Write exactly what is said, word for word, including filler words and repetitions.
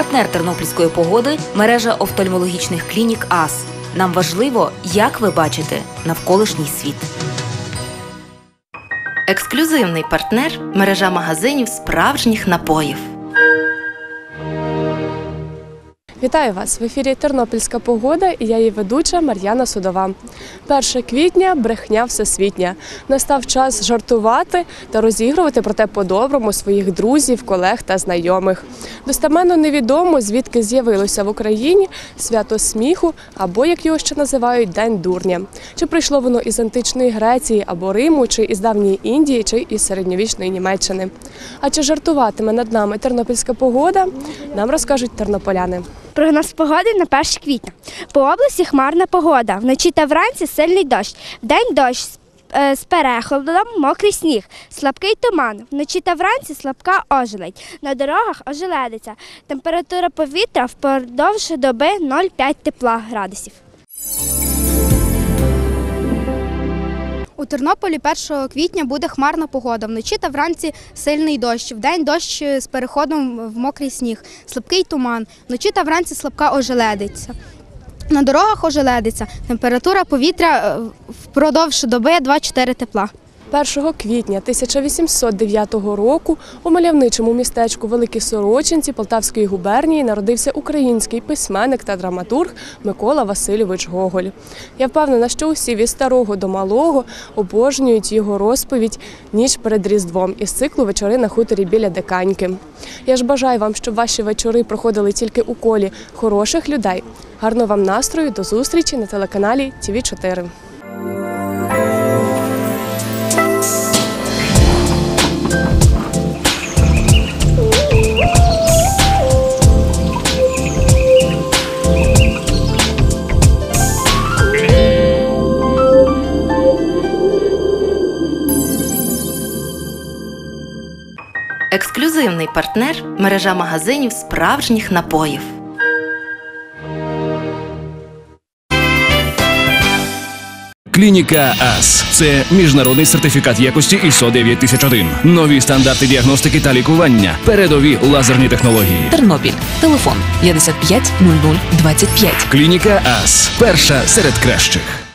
Партнер тернопільської погоди – мережа офтальмологічних клінік АС. Нам важливо, як ви бачите навколишній світ. Ексклюзивний партнер – мережа магазинів справжніх напоїв. Вітаю вас! В ефірі «Тернопільська погода» і я її ведуча Мар'яна Судова. перше квітня – брехня всесвітня. Настав час жартувати та розігрувати, проте по-доброму, своїх друзів, колег та знайомих. Достеменно невідомо, звідки з'явилося в Україні свято сміху, або, як його ще називають, День дурня. Чи прийшло воно із античної Греції або Риму, чи із давньої Індії, чи із середньовічної Німеччини. А чи жартуватиме над нами тернопільська погода, нам розкажуть тернополяни. Прогноз погоди на перше квітня. По області хмарна погода. Вночі та вранці сильний дощ. Вдень дощ з переходом, мокрий сніг, слабкий туман. Вночі та вранці слабка ожеледь. На дорогах ожеледиться. Температура повітря впродовж доби нуль цілих п'ять тепла градусів. У Тернополі першого квітня буде хмарна погода. Вночі та вранці сильний дощ. Вдень дощ з переходом в мокрий сніг, слабкий туман. Вночі та вранці слабка ожеледиця. На дорогах ожеледиться. Температура повітря впродовж доби два цілих чотири тепла. першого квітня тисяча вісімсот дев'ятого року у мальовничому містечку Великі Сорочинці Полтавської губернії народився український письменник та драматург Микола Васильович Гоголь. Я впевнена, що усі від старого до малого обожнюють його розповідь «Ніч перед Різдвом» із циклу «Вечори на хуторі біля Диканьки». Я ж бажаю вам, щоб ваші вечори проходили тільки у колі хороших людей. Гарного вам настрою, до зустрічі на телеканалі Ті Ві чотири. Ексклюзивний партнер – мережа магазинів справжніх напоїв. Клініка АС – це міжнародний сертифікат якості ай ес о дев'ять тисяч один. Нові стандарти діагностики та лікування. Передові лазерні технології. Тернопіль. Телефон п'ятдесят п'ять нуль нуль двадцять п'ять. Клініка АС – перша серед кращих.